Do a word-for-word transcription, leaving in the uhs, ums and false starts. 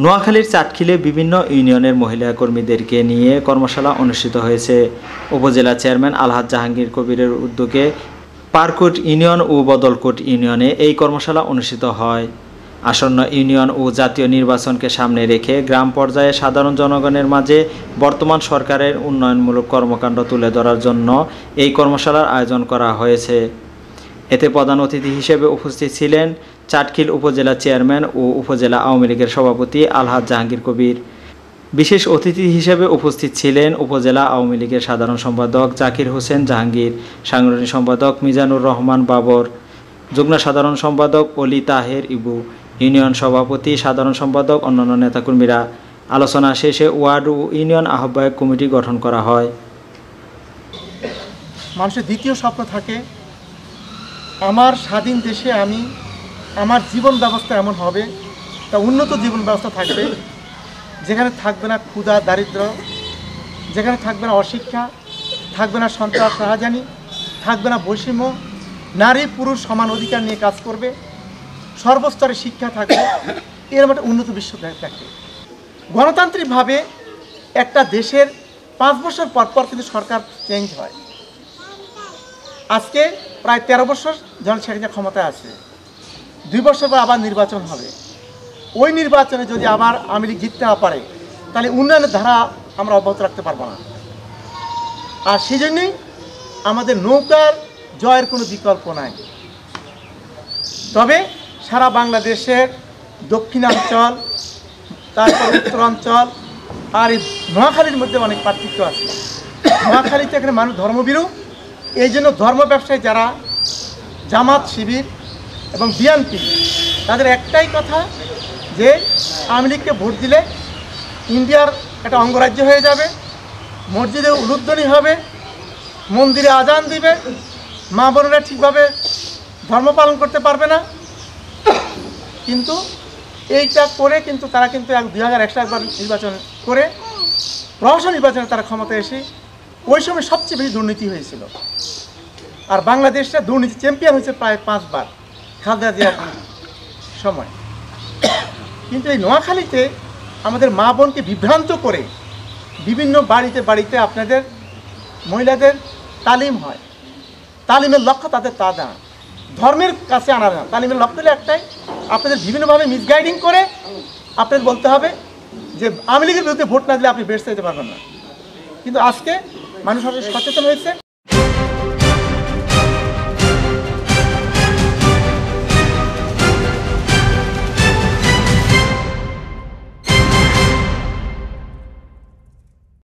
নোয়াখালীর চাটখিলে বিভিন্ন ইউনিয়নের মহিলা কর্মীদেরকে নিয়ে কর্মশালা অনুষ্ঠিত হয়েছে। উপজেলা চেয়ারম্যান আলহাজ জাহাঙ্গীর কবিরের উদ্যোগে পারকুট ইউনিয়ন ও বদলকুট ইউনিয়নে এই কর্মশালা অনুষ্ঠিত হয়। আসন্ন ইউনিয়ন ও জাতীয় নির্বাচনকে সামনে রেখে গ্রাম পর্যায়ে সাধারণ জনগণের মাঝে বর্তমান সরকারের উন্নয়নমূলক কর্মকাণ্ড তুলে ধরার জন্য এই কর্মশালার আয়োজন করা হয়েছে। এতে প্রধান অতিথি হিসেবে উপস্থিত ছিলেন চাটখিল উপজেলা চেয়ারম্যান ও উপজেলা আওয়ামী লীগের সভাপতি আলহাজ জাহাঙ্গীর কবির। বিশেষ অতিথি হিসেবে উপস্থিত ছিলেন উপজেলা আওয়ামী লীগের সাধারণ সম্পাদক জাকির হোসেন জাহাঙ্গীর, সাংগঠনিক সম্পাদক মিজানুর রহমান বাবর, যুগ্ম সাধারণ সম্পাদক অলি তাহের ইবু, ইউনিয়ন সভাপতি, সাধারণ সম্পাদক, অন্যান্য নেতাকর্মীরা। আলোচনা শেষে ওয়ার্ড ও ইউনিয়ন আহ্বায়ক কমিটি গঠন করা হয়। মানুষের দ্বিতীয় স্বপ্ন থাকে, আমার স্বাধীন দেশে আমি আমার জীবন ব্যবস্থা এমন হবে, তা উন্নত জীবন ব্যবস্থা থাকবে, যেখানে থাকবে না ক্ষুধা দারিদ্র, যেখানে থাকবে না অশিক্ষা, থাকবে না সন্ত্রাস রাহাজানি, থাকবে না বৈষম্য, নারী পুরুষ সমান অধিকার নিয়ে কাজ করবে, সর্বস্তরে শিক্ষা থাকবে, এরকম একটা উন্নত বিশ্ব থাকবে। গণতান্ত্রিকভাবে একটা দেশের পাঁচ বছর পর পর কিন্তু সরকার চেঞ্জ হয়। আজকে প্রায় তেরো বছর জন শেখ হাসিনা ক্ষমতায় আছে, দুই বছর পর আবার নির্বাচন হবে। ওই নির্বাচনে যদি আবার আওয়ামী লীগ জিততে না পারে, তাহলে উন্নয়নের ধারা আমরা অব্যাহত রাখতে পারবো না। আর সেই জন্যই আমাদের নৌকার জয়ের কোনো বিকল্প নাই। তবে সারা বাংলাদেশের দক্ষিণাঞ্চল, তারপর উত্তরাঞ্চল আর এই নোয়াখালীর মধ্যে অনেক পার্থক্য আছে। নোয়াখালীতে এখানে মানুষ ধর্মভীরু, এই জন্য ধর্ম ব্যবসায়ী যারা জামাত শিবির এবং বিএনপি, তাদের একটাই কথা যে আওয়ামী লীগকে ভোট দিলে ইন্ডিয়ার একটা অঙ্গরাজ্য হয়ে যাবে, মসজিদে উলুধ্বনি হবে, মন্দিরে আজান দিবে, মা বোনেরা ঠিকভাবে ধর্ম পালন করতে পারবে না। কিন্তু এইটা করে কিন্তু তারা কিন্তু এক দুই হাজার একশো একবার নির্বাচন করে প্রহসন নির্বাচনে তারা ক্ষমতায় এসে ওই সময় সবচেয়ে বেশি দুর্নীতি হয়েছিল। আর বাংলাদেশটা দুর্নীতি চ্যাম্পিয়ন হয়েছে প্রায় পাঁচবার খালেদা জিয়ার সময়। কিন্তু এই নোয়াখালীতে আমাদের মা বোনকে বিভ্রান্ত করে বিভিন্ন বাড়িতে বাড়িতে আপনাদের মহিলাদের তালিম হয়। তালিমের লক্ষ্য তাদের তা না, ধর্মের কাছে আনা না। তালিমের লক্ষ্য হলে একটাই, আপনাদের বিভিন্নভাবে মিসগাইডিং করে আপনাদের বলতে হবে যে আওয়ামী লীগের বিরুদ্ধে ভোট না দিলে আপনি বেশ যেতে পারবেন না। কিন্তু আজকে মানুষ সচেতন হয়েছে।